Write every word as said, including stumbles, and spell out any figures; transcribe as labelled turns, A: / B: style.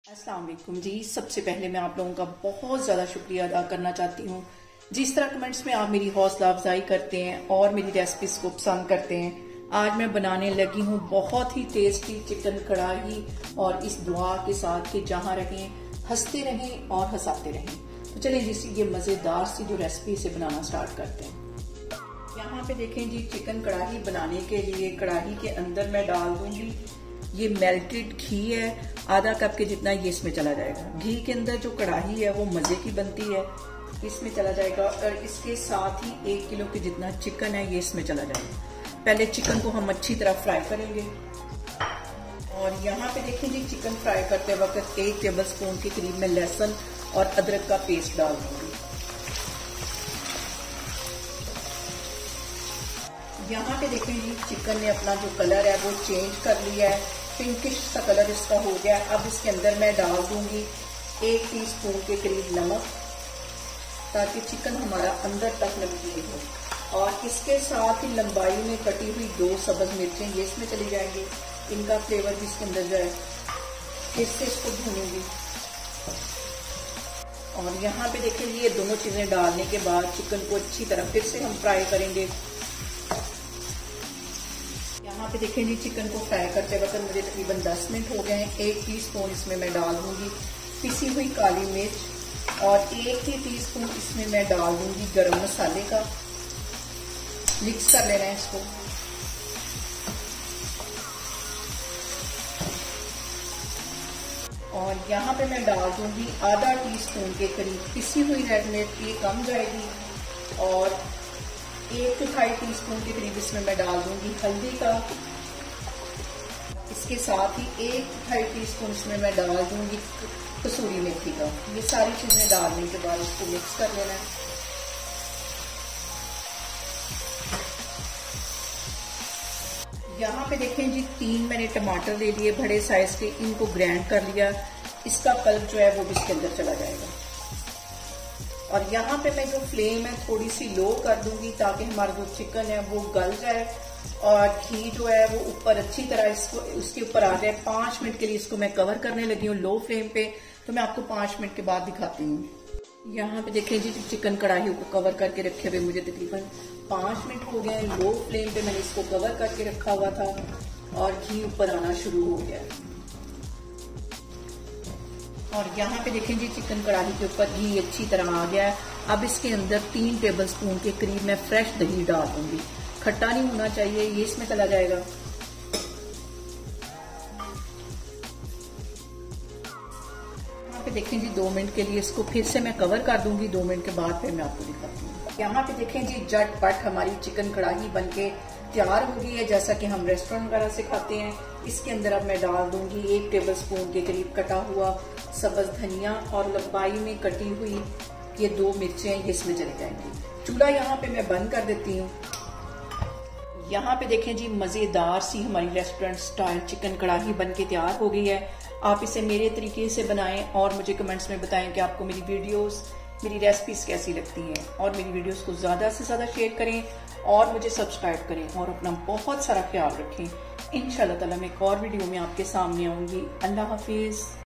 A: अस्सलाम वालेकुम जी। सबसे पहले मैं आप लोगों का बहुत ज़्यादा शुक्रिया अदा करना चाहती हूँ। जिस तरह कमेंट्स में आप मेरी हौसला अफजाई करते हैं और मेरी रेसिपीज को पसंद करते हैं, आज मैं बनाने लगी हूँ बहुत ही टेस्टी चिकन कढ़ाई, और इस दुआ के साथ कि जहाँ रहें हंसते रहें और हंसाते रहें। तो चलिए जिससे ये मज़ेदार सी जो रेसिपी से बनाना स्टार्ट करते हैं। यहाँ पे देखें जी, चिकन कढ़ाई बनाने के लिए कढ़ाई के अंदर मैं डाल दूंगी ये मेल्टेड घी है, आधा कप के जितना ये इसमें चला जाएगा। घी के अंदर जो कढ़ाई है वो मज़े की बनती है, इसमें चला जाएगा। और इसके साथ ही एक किलो के जितना चिकन है ये इसमें चला जाएगा। पहले चिकन को हम अच्छी तरह फ्राई करेंगे। और यहाँ पे देखें जी, चिकन फ्राई करते वक्त एक टेबल स्पून के करीब में लहसुन और अदरक का पेस्ट डाल दूंगी। यहाँ पे देखें जी, चिकन ने अपना जो कलर है वो चेंज कर लिया है, पिंकिश सा कलर इसका हो गया। अब इसके अंदर मैं डाल दूंगी एक टीस्पून के करीब नमक, ताकि चिकन हमारा अंदर तक नमकीन हो। और इसके साथ ही लंबाई में कटी हुई दो सब्ज मिर्चें ये इसमें चली जाएंगी। इनका फ्लेवर भी इसके अंदर जाए, इससे इसको भूनूंगी। और यहाँ पे देखिए ये दोनों चीजें डालने के बाद चिकन को अच्छी तरह फिर से हम फ्राई करेंगे। यहाँ पे देखें जी, चिकन को फ्राई करते वक्त मुझे तकरीबन दस मिनट हो गए हैं। एक टीस्पून इसमें मैं डाल दूंगी पिसी हुई काली मिर्च, और एक ही टीस्पून इसमें मैं डाल दूंगी गरम मसाले का। मिक्स कर लेना है इसको। और यहाँ पे मैं डाल दूंगी आधा टीस्पून के करीब पिसी हुई रेड मिर्च, ये कम जाएगी। और एक चौथाई टी स्पून के करीब इसमें मैं डाल दूंगी हल्दी का। इसके साथ ही एक चौथाई टी स्पून इसमें मैं डाल दूंगी कसूरी मेथी का। ये सारी चीजें डालने के बाद इसको मिक्स कर लेना है। यहाँ पे देखें जी, तीन मैंने टमाटर ले लिए बड़े साइज के, इनको ग्राइंड कर लिया। इसका पल्प जो है वो भी इसके अंदर चला जाएगा। और यहाँ पे मैं जो फ्लेम है थोड़ी सी लो कर दूंगी, ताकि हमारा जो चिकन है वो गल जाए और घी जो है वो ऊपर अच्छी तरह इसको उसके ऊपर आ जाए। पांच मिनट के लिए इसको मैं कवर करने लगी हूँ लो फ्लेम पे, तो मैं आपको पांच मिनट के बाद दिखाती हूँ। यहाँ पे देखें जी, चिकन कढ़ाई को कवर करके रखे हुए मुझे तकरीबन पांच मिनट हो गए हैं। लो फ्लेम पे मैंने इसको कवर करके रखा हुआ था और घी ऊपर आना शुरू हो गया। और यहाँ पे देखें जी, चिकन कढ़ाई के ऊपर घी अच्छी तरह आ गया है। अब इसके अंदर तीन टेबल स्पून के करीब मैं फ्रेश दही डाल दूंगी। खट्टा नहीं होना चाहिए, ये इसमें चला जाएगा। यहाँ पे देखें जी, दो मिनट के लिए इसको फिर से मैं कवर कर दूंगी। दो मिनट के बाद फिर मैं आपको दिखाती हूँ। यहाँ पे देखें जी, झटपट हमारी चिकन कढ़ाई बनके तैयार हो गई है, जैसा कि हम रेस्टोरेंट वगैरह से खाते हैं। इसके अंदर अब मैं डाल दूंगी एक टेबल स्पून के करीब कटा हुआ सब्ज धनिया, और लंबाई में कटी हुई ये दो मिर्चें ये इसमें चली जाएंगी। चूल्हा यहाँ पे मैं बंद कर देती हूँ। यहाँ पे देखें जी, मजेदार सी हमारी रेस्टोरेंट स्टाइल चिकन कढ़ाई बनके तैयार हो गई है। आप इसे मेरे तरीके से बनाएं और मुझे कमेंट्स में बताएं कि आपको मेरी वीडियोस मेरी रेसिपीज कैसी लगती हैं। और मेरी वीडियोस को ज्यादा से ज्यादा शेयर करें और मुझे सब्सक्राइब करें, और अपना बहुत सारा ख्याल रखें। इंशाल्लाह ताला मैं एक और वीडियो में आपके सामने आऊंगी। अल्लाह हाफिज।